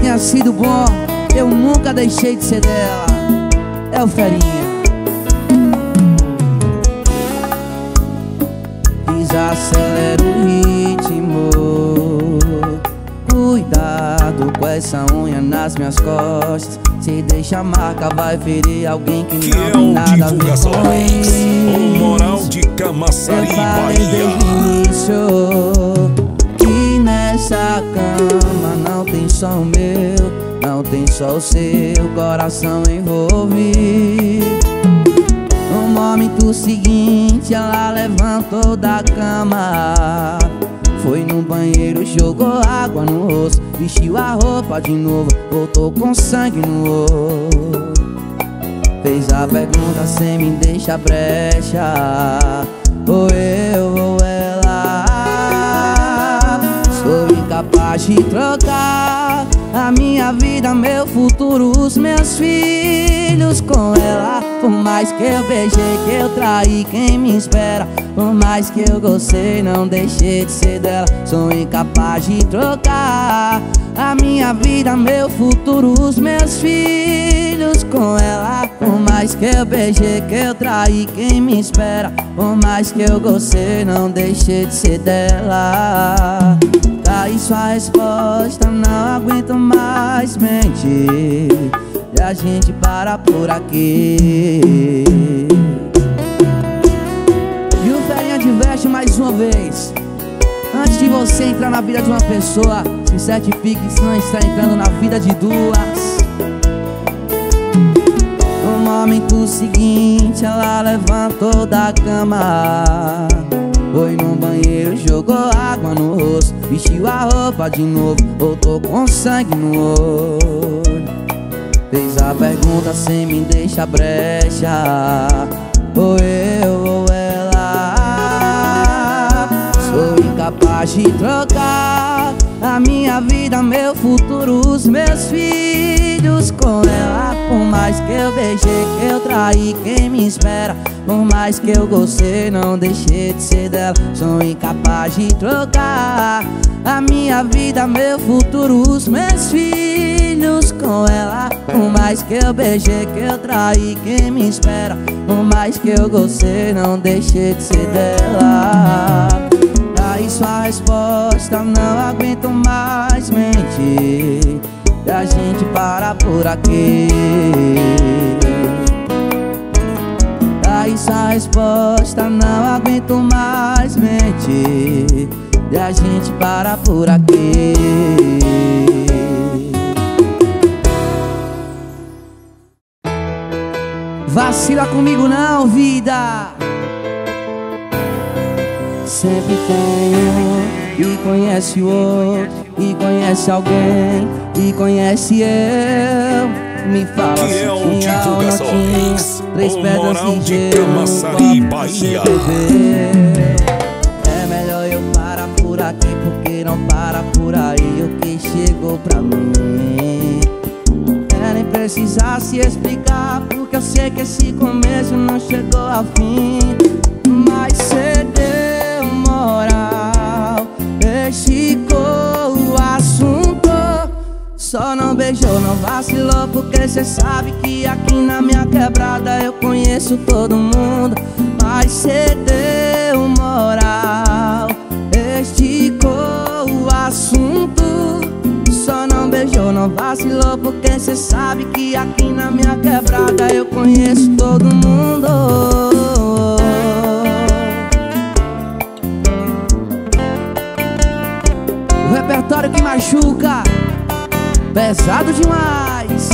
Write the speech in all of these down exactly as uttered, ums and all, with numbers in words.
tenha sido bom, eu nunca deixei de ser dela. É o Ferinha. Desacelera o ritmo, cuidado com essa unha nas minhas costas. Se deixa a marca, vai ferir alguém que, que não é tem nada a ver com isso. O Moral de Camaçari, Bahia. Desde o início que nessa cama não tem só o meu, não tem só o seu coração envolvido. No momento seguinte ela levantou da cama, foi no banheiro, jogou água no rosto, vestiu a roupa de novo, voltou com sangue no olho. Fez a pergunta sem me deixar brecha, ou eu ou ela. Sou incapaz de trocar a minha vida, meu futuro, os meus filhos com ela. Por mais que eu beijei, que eu traí quem me espera, por mais que eu gostei, não deixei de ser dela. Sou incapaz de trocar a minha vida, meu futuro, os meus filhos com ela. Por mais que eu beijei, que eu traí quem me espera, por mais que eu gostei, não deixei de ser dela. Daí sua resposta, não aguento mais mentir, e a gente para por aqui. E o Ferinha adverte mais uma vez: antes de você entrar na vida de uma pessoa, se certifique se não está entrando na vida de duas. No momento seguinte ela levantou da cama, foi no banheiro, jogou água no rosto, vestiu a roupa de novo, voltou com sangue no olho. Fez a pergunta sem me deixar brecha, ou eu ou ela. Sou incapaz de trocar a minha vida, meu futuro, os meus filhos com ela. Por mais que eu beijei, que eu traí quem me espera, por mais que eu gostei, não deixei de ser dela. Sou incapaz de trocar a minha vida, meu futuro, os meus filhos com ela. Por mais que eu beijei, que eu traí quem me espera, por mais que eu gostei, não deixei de ser dela. Daí sua resposta, não aguento mais mentir, e a gente para por aqui. Daí sua resposta, não aguento mais mentir, e a gente para por aqui. Vacila comigo não, vida. Sempre tem um que conhece o outro, e conhece alguém, e conhece eu. Me fala que se é o tinha ou não tinha três o pedras Moral de de gelo, Camaçari, Bahia. É melhor eu parar por aqui, porque não para por aí o que chegou pra mim. É nem precisar se explicar, porque eu sei que esse começo não chegou ao fim. Mas cê deu moral, esticou o assunto, só não beijou, não vacilou, porque cê sabe que aqui na minha quebrada eu conheço todo mundo. Mas cê deu moral, esticou o assunto, só não beijou, não vacilou, porque cê sabe que aqui na minha quebrada eu conheço todo mundo. O repertório que machuca, pesado demais.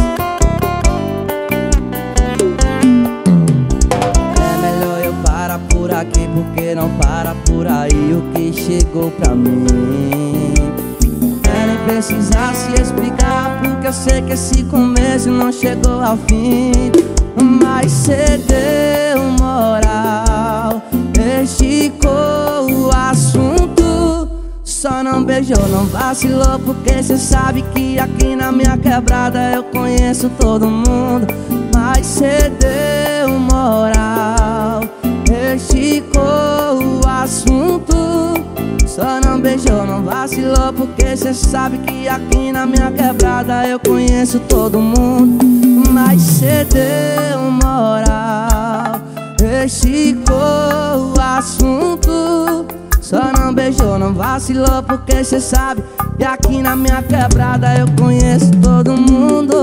É melhor eu parar por aqui, porque não para por aí o que chegou pra mim. É nem precisar se explicar, porque eu sei que esse começo não chegou ao fim. Mas cê deu moral, esticou o assunto, só não beijou, não vacilou, porque cê sabe que aqui na minha quebrada eu conheço todo mundo. Mas cê deu moral, esticou o assunto, Só não beijou, não vacilou, porque cê sabe que aqui na minha quebrada eu conheço todo mundo. Mas cê deu moral, esticou o assunto. Só não beijou, não vacilou, porque cê sabe que aqui na minha quebrada eu conheço todo mundo.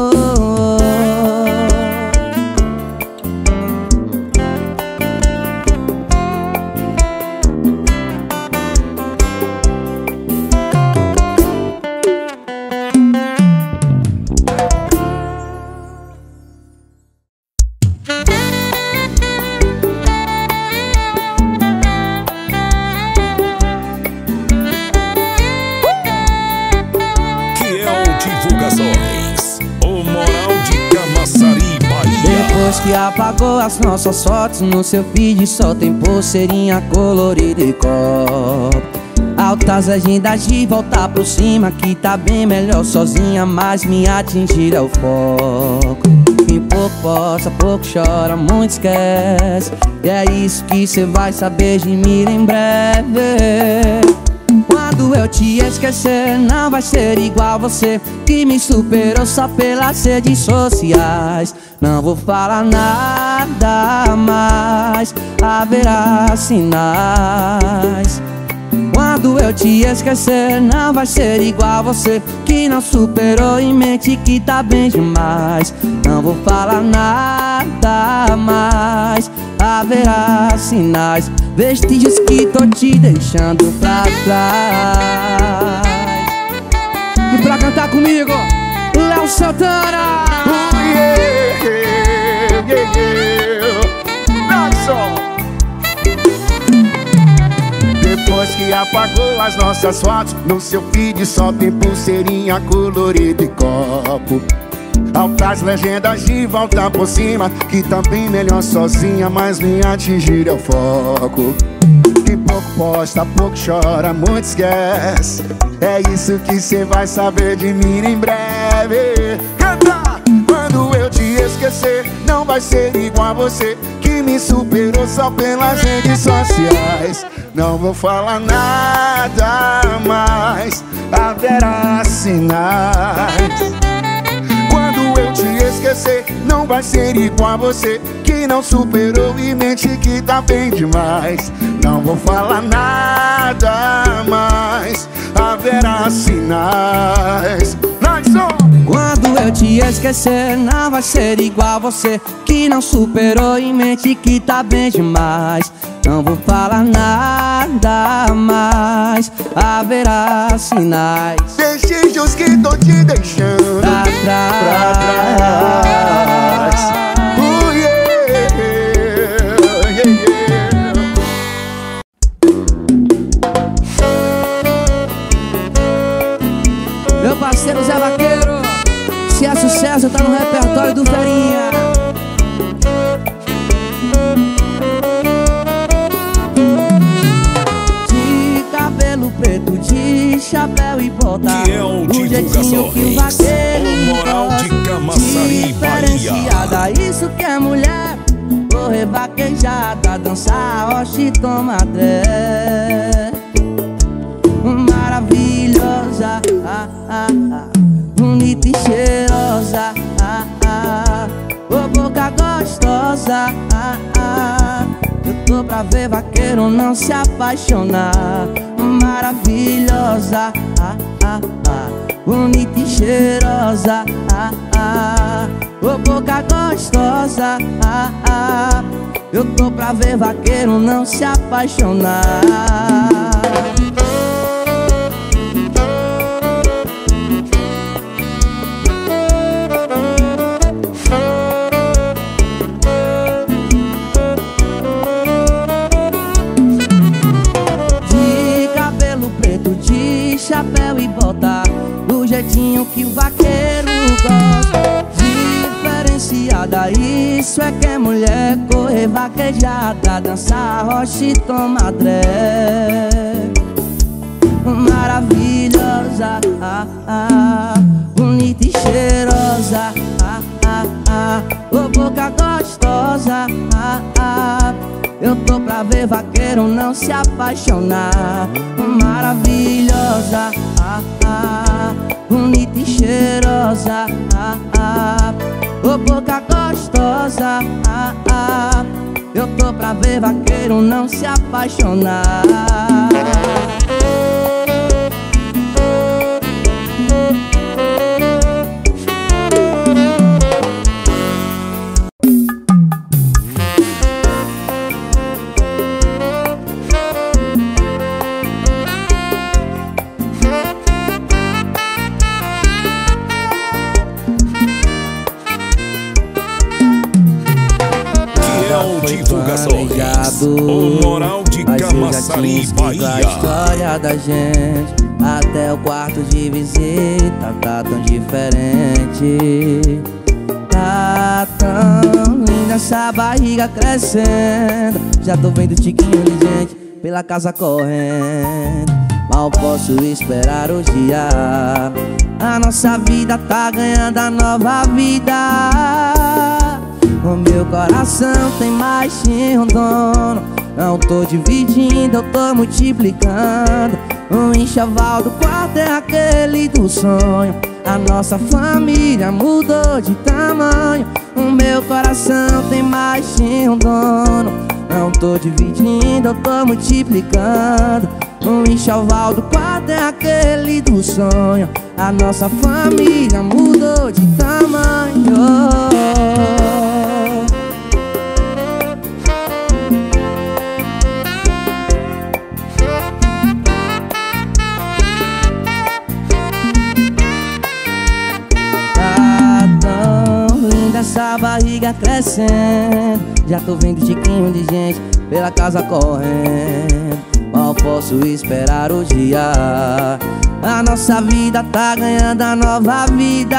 O Moral de Camaçari, Bahia. Depois que apagou as nossas fotos, no seu feed só tem pulseirinha colorida e copo. Altas agendas de voltar por cima, que tá bem melhor sozinha, mas me atingir é o foco. Quem pouco posta, pouco chora, muito esquece. E é isso que cê vai saber de mim em breve. Quando eu te esquecer, não vai ser igual você, que me superou só pelas redes sociais. Não vou falar nada mais, haverá sinais. Quando eu te esquecer, não vai ser igual você, que não superou e mente que tá bem demais. Não vou falar nada mais, haverá sinais, vestígios que tô te deixando pra trás. E pra cantar comigo, Léo Santana. Oh, yeah, yeah, yeah. Depois que apagou as nossas fotos, no seu feed só tem pulseirinha colorida e copo. Altas legendas de volta por cima, que tá bem melhor sozinha, mas me atingir é o foco. Quem pouco posta, pouco chora, muito esquece. É isso que cê vai saber de mim em breve. Canta! Quando eu te esquecer, não vai ser igual a você, que me superou só pelas redes sociais. Não vou falar nada mais, haverá sinais. Quando eu te esquecer, não vai ser igual a você, que não superou e mente que tá bem demais. Não vou falar nada mais, haverá sinais. Quando eu te esquecer, não vai ser igual a você, que não superou e mente que tá bem demais. Não vou falar nada mais, haverá sinais, vestígios que tô te deixando pra trás, pra trás. Oh, yeah, yeah, yeah. Meu parceiro Zé Vaqueiro, se é sucesso tá no repertório do Ferinha. De cabelo preto, de chapéu e bota, Fiel do jeitinho que o vaqueiro O Moral de Camaçari, Bahia. diferenciada, isso que é mulher. Correr vaquejada, dançar, oxe, toma tré. Maravilhosa, ah, ah, ah, bonita e cheirosa, ah, ah, ô boca gostosa, ah, ah, eu tô pra ver vaqueiro não se apaixonar. Maravilhosa, ah, ah, ah, bonita e cheirosa, ah, ah, ô boca gostosa, ah, ah, eu tô pra ver vaqueiro não se apaixonar. Chapéu e bota, do jeitinho que o vaqueiro gosta. Diferenciada, isso é que é mulher. Correr vaquejada, dançar rocha e tomar dré. Maravilhosa, ah, ah, bonita e cheirosa, ah, ah, ah, ô boca gostosa, ah, ah, eu tô pra pra ver vaqueiro não se apaixonar. Maravilhosa, ah, ah, bonita e cheirosa, ah, ah, ô boca gostosa, ah, ah, eu tô pra ver vaqueiro não se apaixonar. Divulgações, o Moral de Camaçari, Bahia. A história da gente, até o quarto de visita tá tão diferente. Tá tão linda essa barriga crescendo. Já tô vendo tiquinho de gente pela casa correndo. Mal posso esperar o dia, a nossa vida tá ganhando a nova vida. O meu coração tem mais de um dono. Não tô dividindo, eu tô multiplicando. O enxoval do quarto é aquele do sonho. A nossa família mudou de tamanho. O meu coração tem mais de um dono. Não tô dividindo, eu tô multiplicando. O enxoval do quarto é aquele do sonho. A nossa família mudou de tamanho. Essa barriga crescendo, já tô vendo tiquinho de gente pela casa correndo. Mal posso esperar o dia, a nossa vida tá ganhando a nova vida.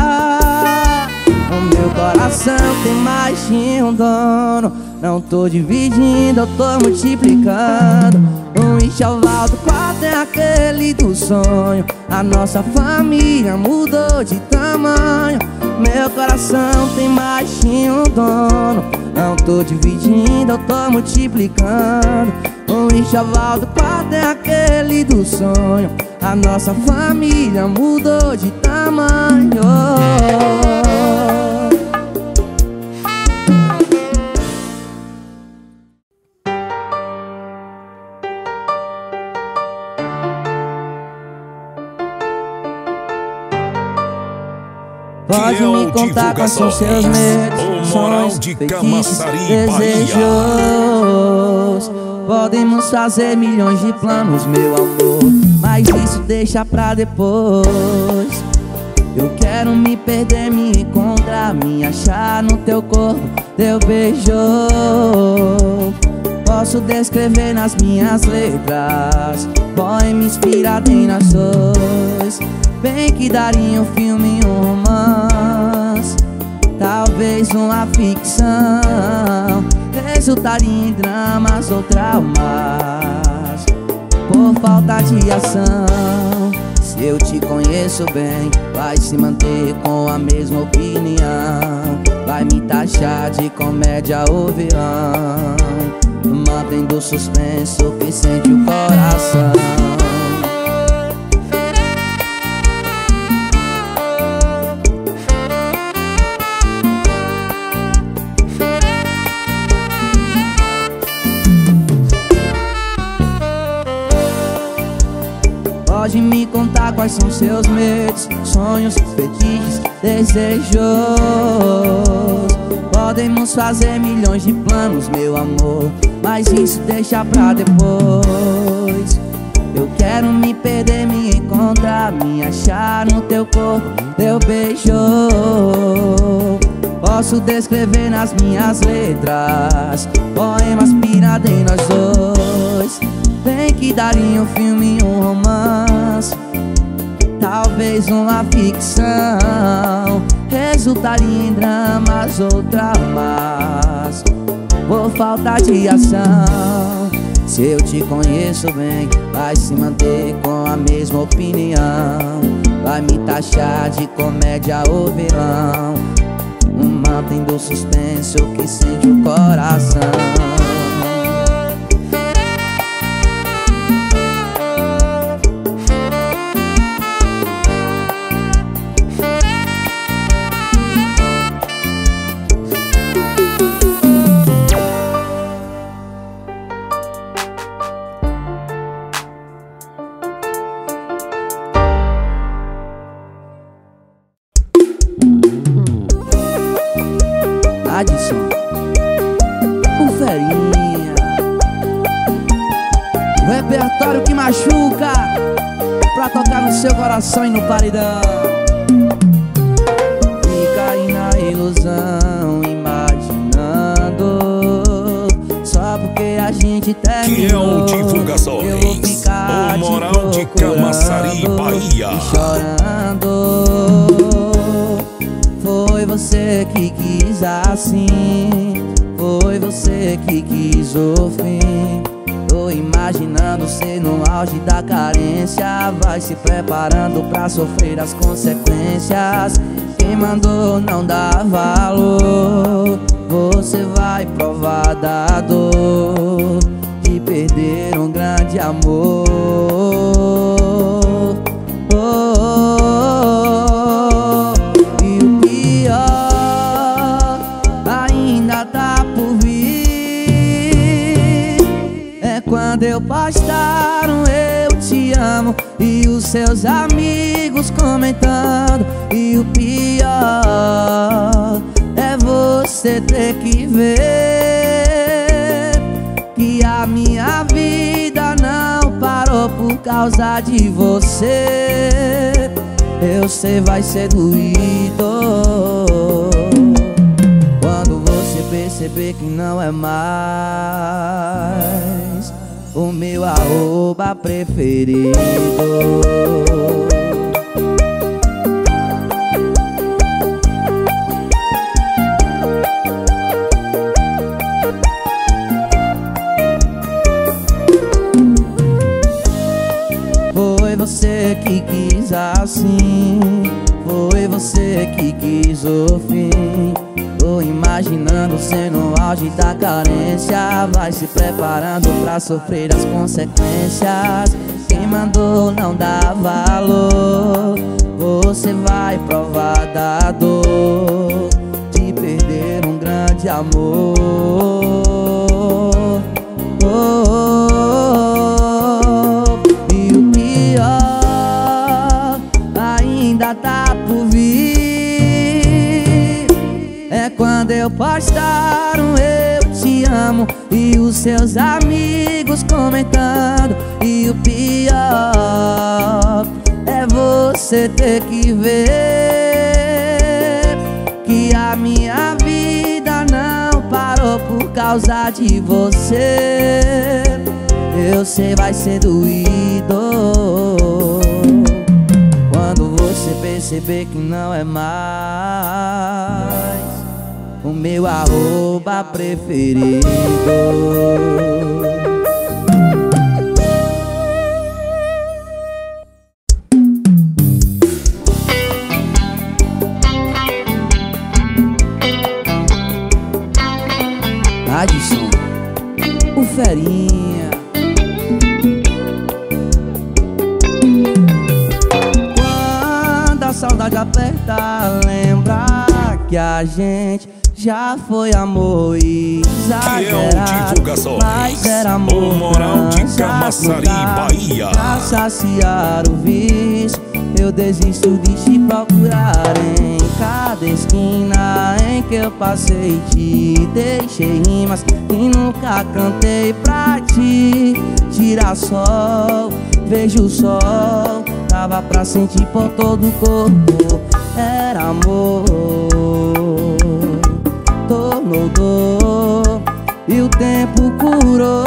O meu coração tem mais de um dono. Não tô dividindo, eu tô multiplicando. O enxoval do quarto é aquele do sonho. A nossa família mudou de tamanho. Meu coração tem mais de um dono. Não tô dividindo, eu tô multiplicando. O enxoval do quarto é aquele do sonho. A nossa família mudou de tamanho. Pode me contar quais são seus medos, sonhos, feitiços, desejos. Podemos fazer milhões de planos, meu amor, mas isso deixa pra depois. Eu quero me perder, me encontrar, me achar no teu corpo, teu beijo. Posso descrever nas minhas letras, poema inspirado em nós dois. Bem que daria um filme e um romance, talvez uma ficção. Resultaria em dramas ou traumas, por falta de ação. Se eu te conheço bem, vai se manter com a mesma opinião. Vai me taxar de comédia ou vilão, mantendo o suspenso que sente o coração. Pode me contar quais são seus medos, sonhos, fetiches, desejos. Podemos fazer milhões de planos, meu amor, mas isso deixa pra depois. Eu quero me perder, me encontrar, me achar no teu corpo, teu beijo. Posso descrever nas minhas letras, poemas inspirados em nós dois. Bem que daria um filme e um romance, talvez uma ficção. Resultaria em dramas ou traumas, por falta de ação. Se eu te conheço bem, vai se manter com a mesma opinião. Vai me taxar de comédia ou vilão, mantendo o suspense que sente o coração. Adson, o Ferinha, o repertório que machuca, pra tocar no seu coração e no paredão. Fica aí na ilusão, imaginando, só porque a gente terminou. Que é o Divulgações, eu vou ficar o Moral de Camaçari, Bahia. E chorando. Foi você que quis assim, foi você que quis o fim. Tô imaginando você no auge da carência, vai se preparando pra sofrer as consequências. Quem mandou não dá valor, você vai provar da dor de perder um grande amor. Oh, oh, oh. E o pior ainda tá por vir. É quando eu postar um eu te amo e os seus amigos comentando. E o pior é você ter que ver que a minha vida não parou por causa de você. Eu sei vai ser doído quando você perceber que não é mais o meu arroba preferido. Foi você que quis assim, foi você que quis o fim. Tô imaginando você no auge da carência, vai se preparando pra sofrer as consequências. Quem mandou não dá valor, você vai provar da dor de perder um grande amor. Oh, oh, oh. E o pior ainda tá por vir. É quando eu postar um eu te amo e os seus amigos comentando. E o pior é você ter que ver que a minha vida não parou por causa de você. Eu sei vai ser doído quando você perceber que não é mais o meu arroba preferido. Adson, o Ferinha. Quando a saudade aperta, lembra que a gente já foi amor exagerado, mas era amor. O Moral de Camaçari, Bahia. Pra saciar o vício, eu desisto de te procurar em cada esquina em que eu passei. Te deixei rimas que nunca cantei pra ti. Girassol, vejo o sol, tava pra sentir por todo o corpo. Era amor, tornou dor e o tempo curou.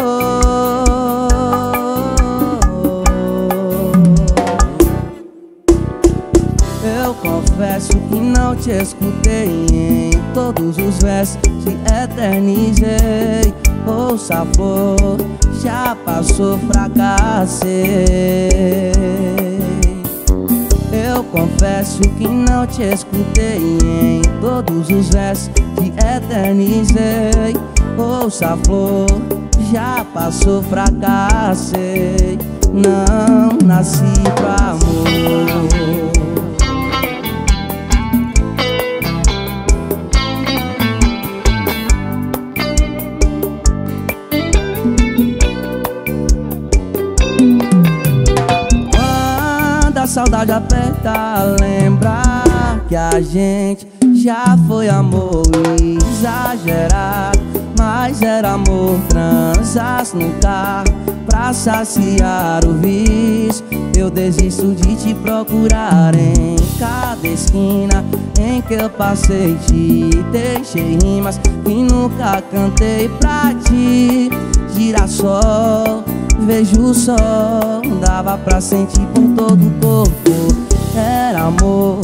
Eu confesso que não te escutei em todos os versos, te eternizei. Ouça a flor, já passou, fracassei. Eu confesso que não te escutei em todos os versos, te eternizei. Ouça a flor, já passou, fracassei. Não nasci pra amor. A saudade aperta, lembra que a gente já foi amor exagerado, mas era amor. Transas no carro pra saciar o vício. Eu desisto de te procurar em cada esquina em que eu passei. Te deixei rimas que nunca cantei pra ti. Girassol, vejo o sol, dava pra sentir por todo o corpo. Era amor,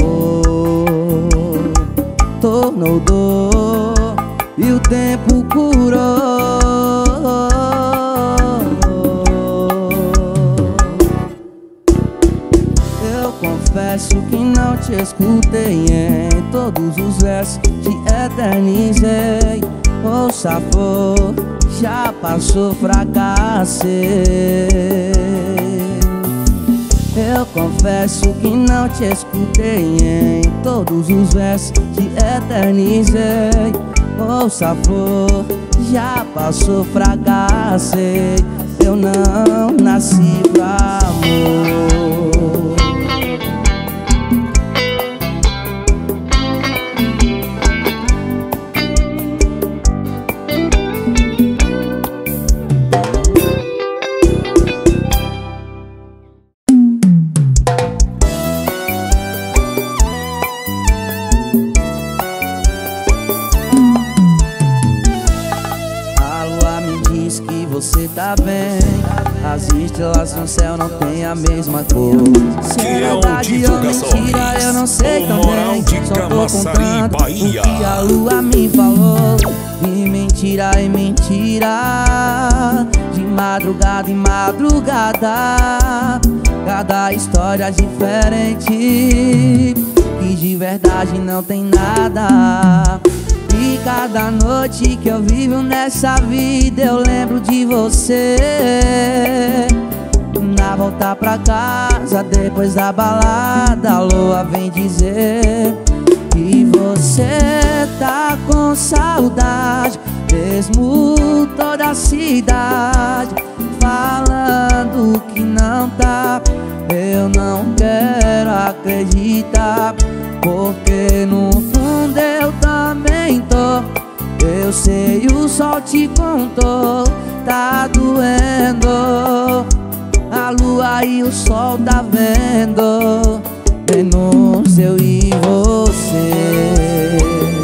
tornou dor e o tempo curou. Eu confesso que não te escutei em todos os versos, te eternizei. Ouça, flor, já passou, fracassei. Eu confesso que não te escutei em todos os versos, te eternizei. Ouça, flor, já passou, fracassei. Eu não nasci pra amor. Você tá bem, as estrelas no céu não tem a mesma cor. Se é verdade ou mentira eu não sei também. Só tô contando o que a lua me falou. E mentira e mentira, de madrugada em madrugada, cada história diferente, que de verdade não tem nada. E cada noite que eu vivo nessa vida eu lembro de você. Na volta pra casa, depois da balada, a lua vem dizer que você tá com saudade, mesmo toda a cidade falando que não tá. Eu não quero acreditar, porque no fundo eu também tô. Eu sei, o sol te contou, tá doendo. A lua e o sol tá vendo, menos eu e você.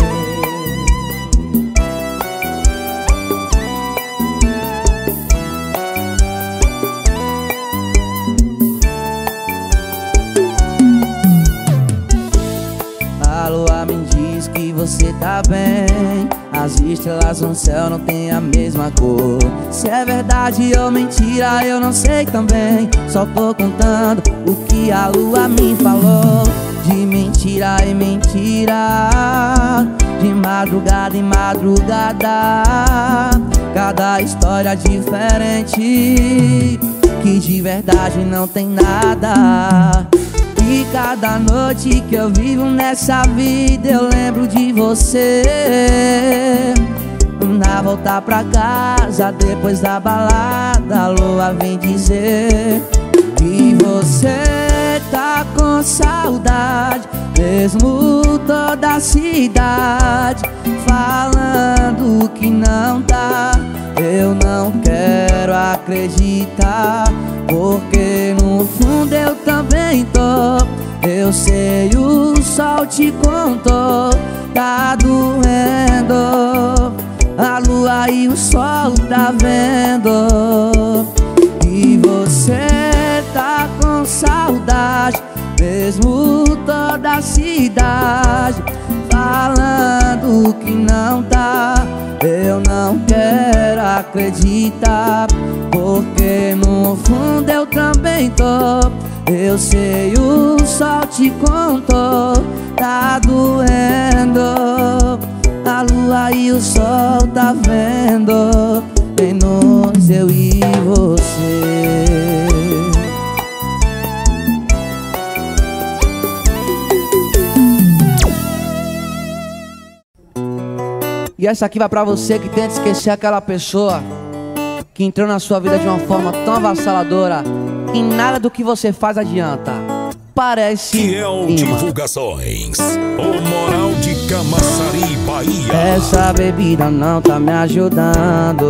A lua me diz que você tá bem, as estrelas no céu não tem a mesma cor. Se é verdade ou mentira eu não sei também. Só tô contando o que a lua me falou. De mentira em mentira, de madrugada em madrugada, cada história diferente, que de verdade não tem nada. E cada noite que eu vivo nessa vida eu lembro de você. Na volta pra casa, depois da balada, a lua vem dizer que você tá com saudade, mesmo toda a cidade falando que não tá. Eu não quero acreditar, porque no fundo eu também tô. Eu sei, o sol te contou, tá doendo. A lua e o sol tá vendo, e você tá com saudade, mesmo toda a cidade falando que não tá. Eu não quero acreditar, porque no fundo eu também tô. Eu sei, o sol te contou, tá doendo. A lua e o sol tá vendo, menos eu e você. E essa aqui vai pra você que tenta esquecer aquela pessoa que entrou na sua vida de uma forma tão avassaladora que nada do que você faz adianta. parece Fiel Divulgações, o Moral de Camaçari, Bahia. Essa bebida não tá me ajudando.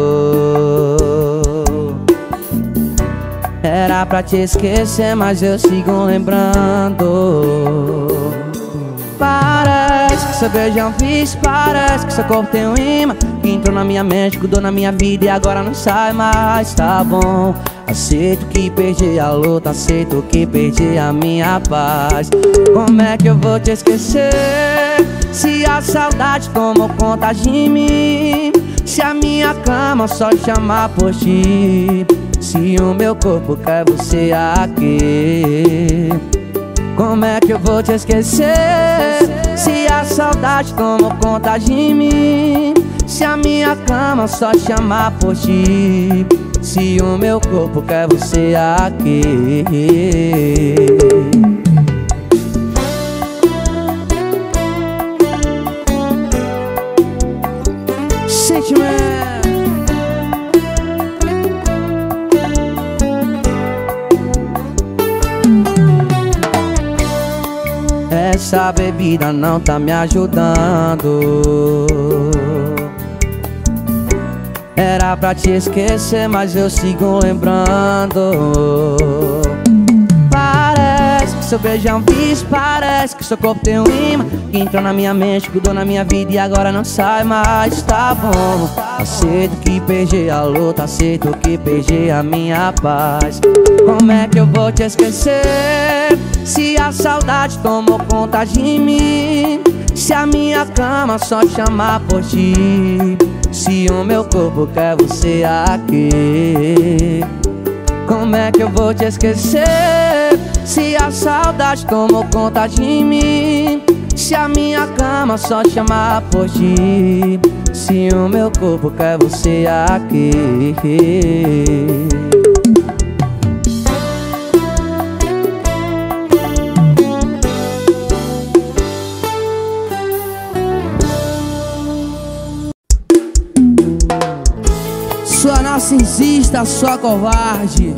Era pra te esquecer, mas eu sigo lembrando. Parece que seu beijo é um vício, parece que seu corpo tem um imã que entrou na minha mente, grudou na minha vida e agora não sai mais. Tá bom, aceito que perdi a luta, aceito que perdi a minha paz. Como é que eu vou te esquecer se a saudade tomou conta de mim? Se a minha cama só chama por ti, se o meu corpo quer você aqui. Como é que eu vou te esquecer se a saudade tomou conta de mim? Se a minha cama só chama por ti, se o meu corpo quer você aqui. Sentimento. Essa bebida não tá me ajudando. Era pra te esquecer, mas eu sigo lembrando. Parece que seu beijo é um vício, parece que seu corpo tem um imã que entrou na minha mente, grudou na minha vida e agora não sai mais. Tá bom, aceito que perdi a luta, aceito que perdi a minha paz. Como é que eu vou te esquecer se a saudade tomou conta de mim? Se a minha cama só chama por ti, se o meu corpo quer você aqui. Como é que eu vou te esquecer se a saudade tomou conta de mim? Se a minha cama só chama por ti, se o meu corpo quer você aqui. Sua narcisista, sua covarde.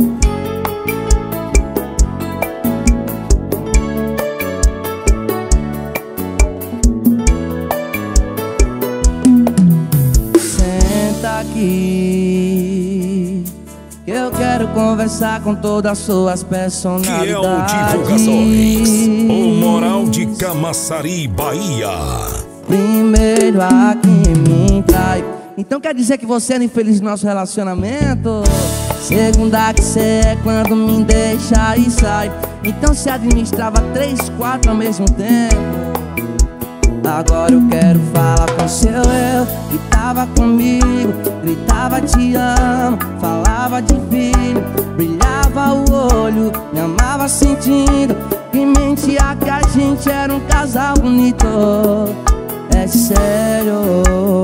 Senta aqui, que eu quero conversar com todas as suas personalidades. Fiel Divulgações, o Moral de Camaçari, Bahia. Primeiro a quem me trai. Então quer dizer que você é infeliz no nosso relacionamento? Segunda que cê é quando me deixa e sai. Então se administrava três, quatro ao mesmo tempo. Agora eu quero falar com seu eu que tava comigo, gritava te amo, falava de filho, brilhava o olho, me amava sentindo que mentia que a gente era um casal bonito. É sério,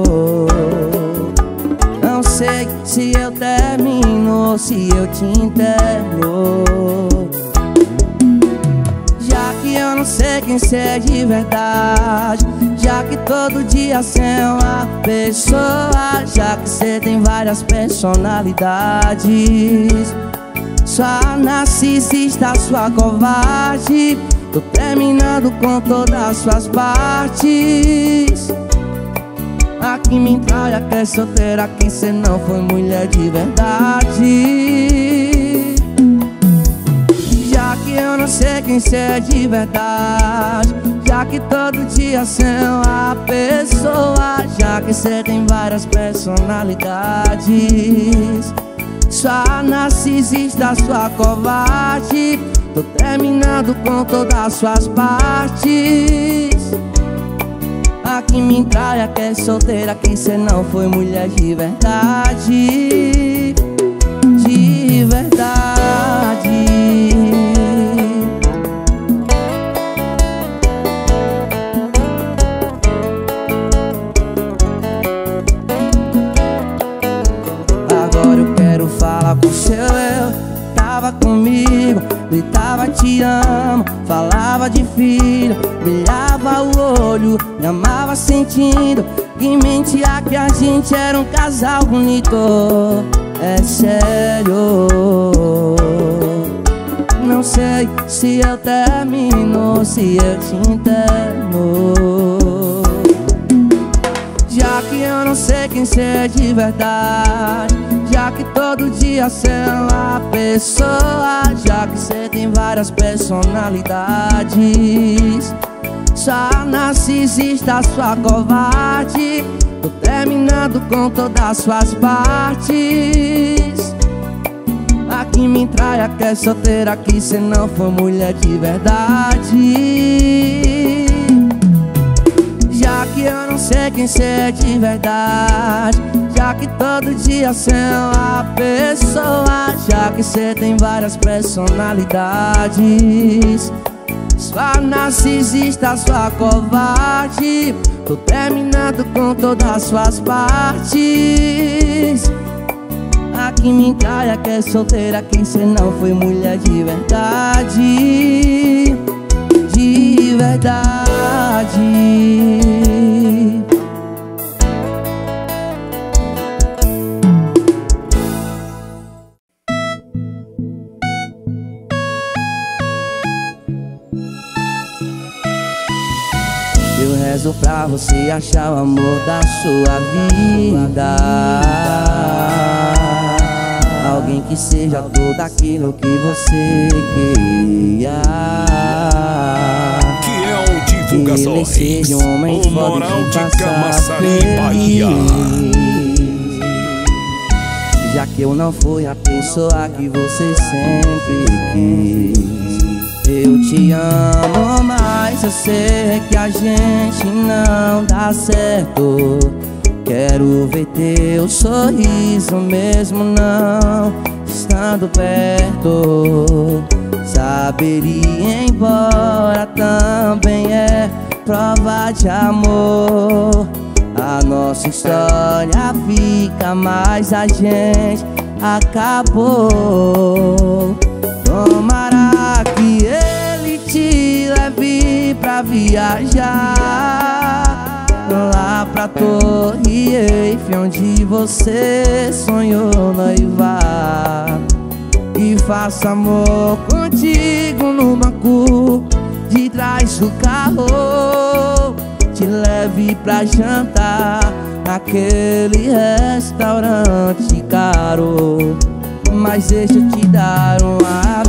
não sei se eu termino ou se eu te interno. Já que eu não sei quem cê é de verdade, já que todo dia cê é uma pessoa, já que cê tem várias personalidades. Sua narcisista, sua covarde, tô terminando com todas as suas partes. Aqui me entralha que é solteira, quem cê não foi mulher de verdade. Já que eu não sei quem cê é de verdade, já que todo dia cê é uma pessoa, já que cê tem várias personalidades. Sua narcisista, sua covarde, tô terminando com todas as suas partes. Aqui me entralha que é solteira, quem cê não foi mulher de verdade. De verdade. Agora eu quero falar com seu eu, tava comigo, gritava te amo, falava de filho, brilhava o olho, me amava sentindo que mentia que a gente era um casal bonito. É sério, não sei se eu termino se eu te interno. Já que eu não sei quem cê é de verdade, já que todo dia cê é uma pessoa, já que cê tem várias personalidades, só narcisista, sua covarde. Tô terminando com todas as suas partes. A que me trai, a que é solteira, que cê não foi mulher de verdade. Já que eu não sei quem cê é de verdade, já que todo dia cê é uma pessoa, já que cê tem várias personalidades, sua narcisista, sua covarde. Tô terminando com todas as suas partes. A que me trai, a que é solteira, quem cê não foi mulher de verdade. De verdade. Eu rezo pra você achar o amor da sua vida, alguém que seja tudo aquilo que você queria, que é o Divulgações, seja um homem o Moral de Camaçari, Bahia. Já que eu não fui a pessoa que você sempre quis. Eu te amo, mas eu sei que a gente não dá certo. Quero ver teu sorriso mesmo não estando perto. Saber ir embora também é prova de amor. A nossa história fica, mas a gente acabou. Tomara que ele te leve pra viajar lá pra Torre Eiffel, onde você sonhou noivar, e faça amor contigo no banco de trás do carro. Te leve pra jantar naquele restaurante caro. Mas deixa eu te dar um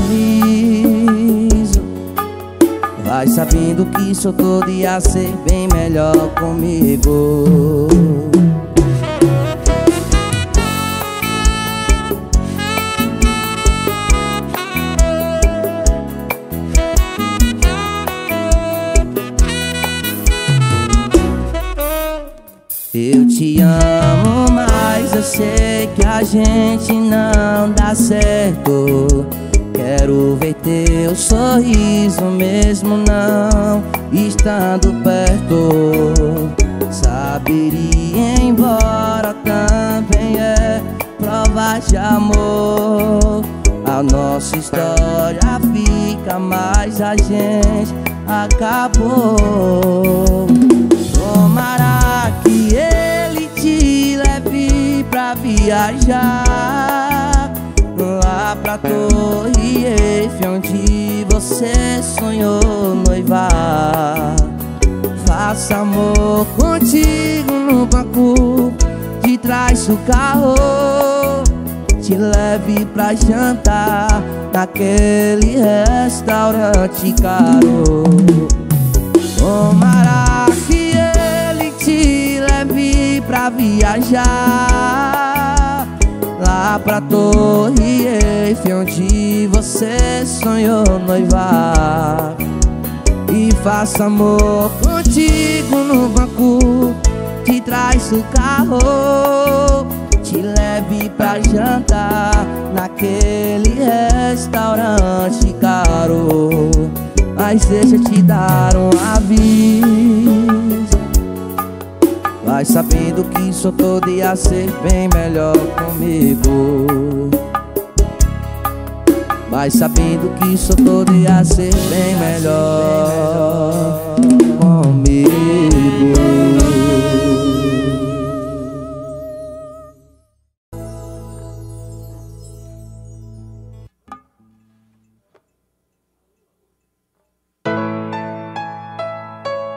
aviso, vai sabendo que sou todo ia ser bem melhor comigo. Eu te amo, mas eu sei que a gente não dá certo. Quero ver teu sorriso mesmo não estando perto. Saber ir embora também é prova de amor. A nossa história fica, mas a gente acabou. Tomara que ele te leve pra viajar lá pra Torre Eiffel, onde você sonhou noivar. Faça amor contigo no banco de trás do carro. Te leve pra jantar naquele restaurante caro. Tomara que ele te leve pra viajar lá pra Torre Eiffel, onde você sonhou noivar, e faça amor contigo no banco de trás do carro. Te leve pra jantar naquele restaurante caro. Mas deixa eu te dar um aviso, vai sabendo que sou todo ia ser bem melhor comigo. Vai sabendo que sou todo ia ser bem melhor comigo.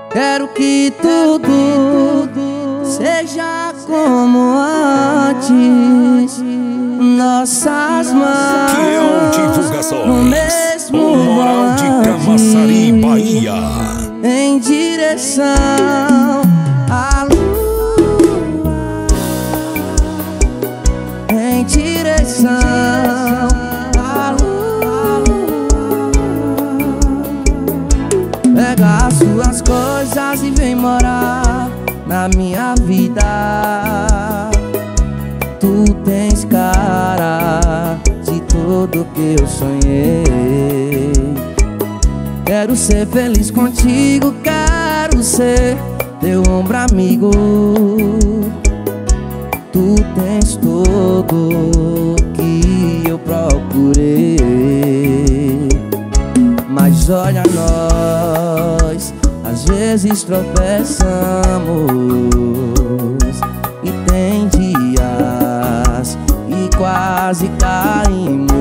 Quero que tudo seja como antes. Nossas mãos Kiel Divulgações, no mesmo o Moral de Camaçari, Bahia, em direção à lua, em direção à lua. Pega as suas coisas e vem morar na minha vida. Tu tens cara de tudo que eu sonhei. Quero ser feliz contigo, quero ser teu ombro amigo. Tu tens tudo que eu procurei. Mas olha nós, às vezes tropeçamos e tem dias e quase caímos.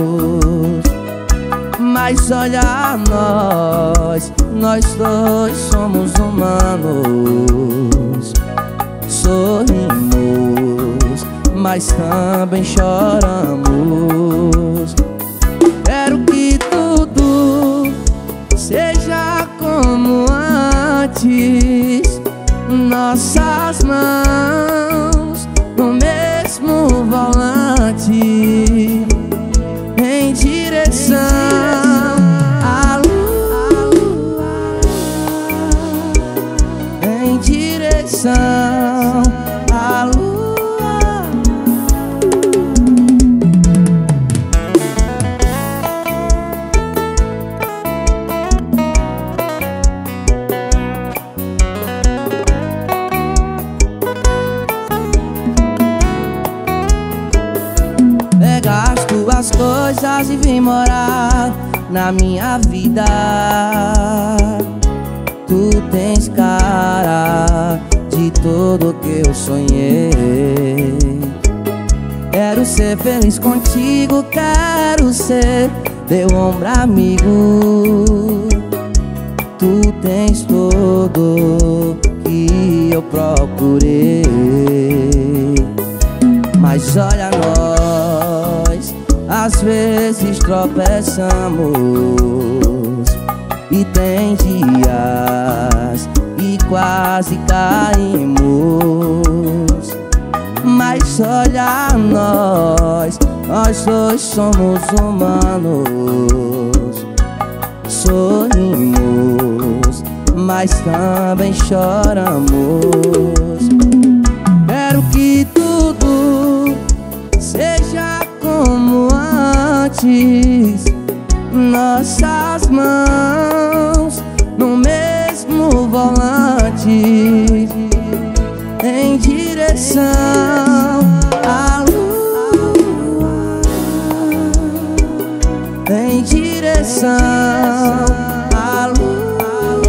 Mas olha nós, nós dois somos humanos. Sorrimos, mas também choramos. Quero que tudo seja como antes. Nossas mãos no mesmo volante, em direção à lua, em direção à lua. Pega as tuas coisas e vem morar na minha vida. Tu tens cara de tudo que eu sonhei. Quero ser feliz contigo, quero ser teu ombro amigo. Tu tens tudo que eu procurei. Mas olha nós, às vezes tropeçamos e tem dias e quase caímos. Mas olha nós, nós dois somos humanos. Sorrimos, mas também choramos. Quero que tudo seja como antes. Nossas mãos no mesmo volante, em direção à lua, em direção à lua.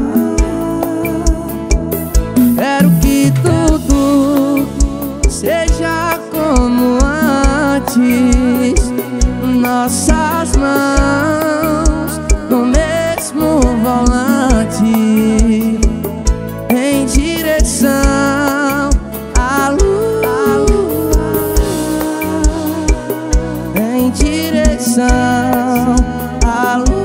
Quero que tudo seja como antes. Nossas mãos no mesmo volante, em direção à lua, em direção à lua.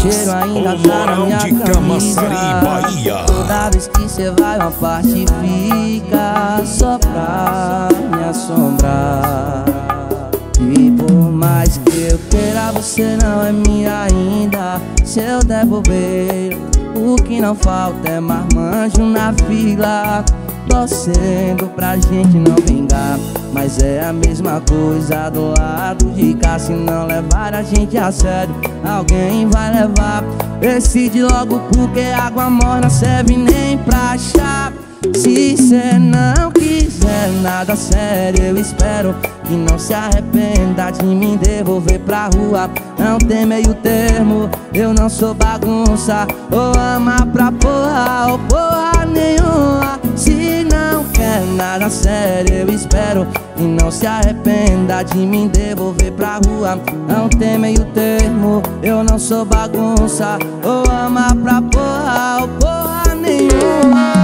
cheiro ainda o tá na moral minha de Camaçari, Bahia. Toda vez que cê vai uma parte fica só pra me assombrar. E por mais que eu queira, você não é minha ainda. Se eu devolver, o que não falta é marmanjo na fila, torcendo pra gente não vingar. Mas é a mesma coisa do lado de cá. Se não levar a gente a sério, alguém vai levar. Decide logo, porque água morna serve nem pra chá. Se cê não quiser nada sério, eu espero que não se arrependa de me devolver pra rua. Não tem meio termo, eu não sou bagunça. Ou ama pra porra ou porra nenhuma. Se não quer nada sério, eu espero que não se arrependa de me devolver pra rua. Não tem meio termo, eu não sou bagunça. Ou ama pra porra ou porra nenhuma.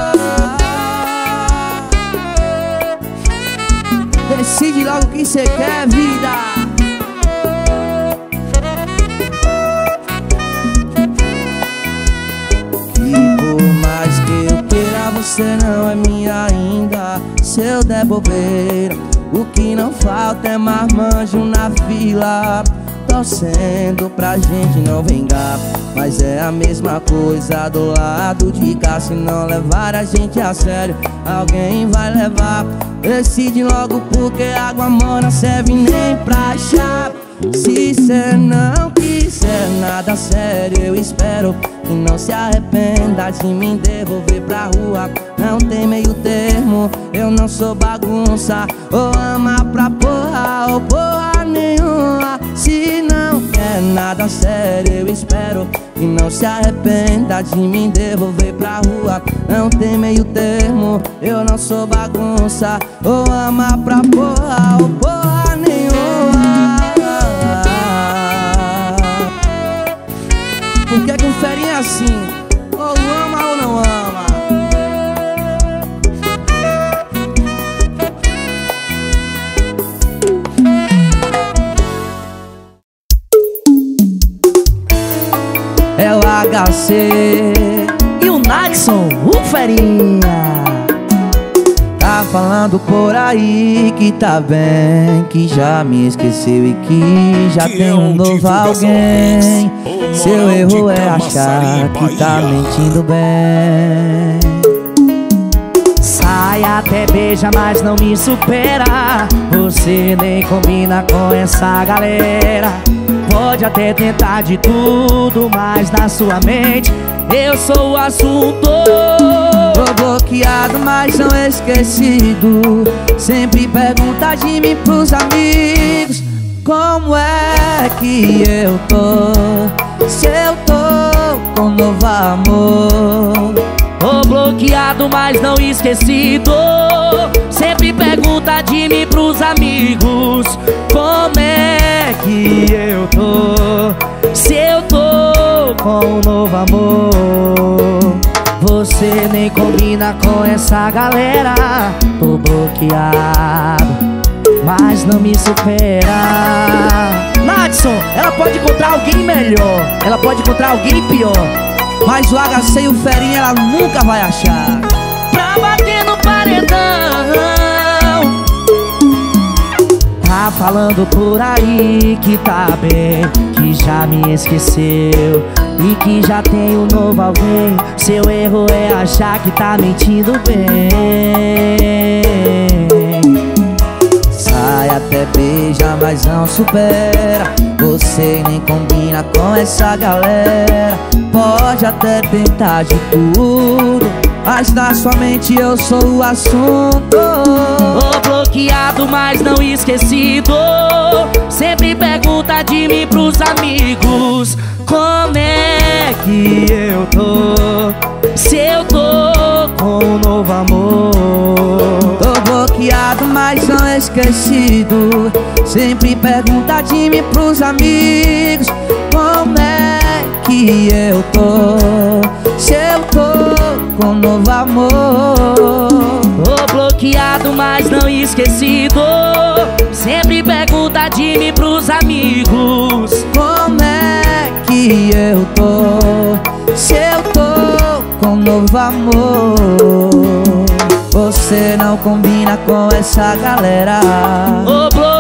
Decide logo o que cê quer, vida. E por mais que eu queira, você não é minha ainda. Se eu devolver, o que não falta é marmanjo na fila, torcendo pra gente não vingar. Mas é a mesma coisa do lado de cá. Se não levar a gente a sério, alguém vai levar. Decide logo, porque água morna serve nem pra chá. Se cê não quiser nada sério, eu espero que não se arrependa de me devolver pra rua. Não tem meio termo, eu não sou bagunça. Ou ama pra porra ou porra nenhuma. Se não quer nada sério, eu espero que não se arrependa de me devolver pra rua. Não tem meio termo, eu não sou bagunça. Ou ama pra porra ou porra nenhuma. Por que que um ferinha é assim? Ou ama ou não ama? É o H C e o Naxon, o ferinha. Tá falando por aí que tá bem, que já me esqueceu e que já que tem um novo alguém. Seu erro é achar que tá mentindo bem. Sai até beija, mas não me supera. Você nem combina com essa galera. Pode até tentar de tudo, mas na sua mente eu sou o assunto. Tô bloqueado, mas não esquecido. Sempre pergunta de mim pros amigos: como é que eu tô? Se eu tô com novo amor. Tô bloqueado, mas não esquecido. Sempre pergunta de mim pros amigos: como é que eu tô? Se eu tô com um novo amor. Você nem combina com essa galera. Tô bloqueado, mas não me supera. Nadson, ela pode encontrar alguém melhor, ela pode encontrar alguém pior, mas o H C e o ferinha ela nunca vai achar. Pra bater no paredão. Tá falando por aí que tá bem, que já me esqueceu e que já tem um novo alguém. Seu erro é achar que tá mentindo bem. Sai até beija, mas não supera. Você nem combina com essa galera. Pode até tentar de tudo, mas na sua mente eu sou o assunto. Tô bloqueado, mas não esquecido. Sempre pergunta de mim pros amigos: como é que eu tô? Se eu tô com um novo amor. Tô bloqueado, mas não esquecido. Sempre pergunta de mim pros amigos: como é que eu tô? Se eu tô com um novo amor. Tô bloqueado, mas não esquecido. Sempre pergunta de mim pros amigos: como é que que eu tô? Se eu tô com novo amor, você não combina com essa galera. Ô,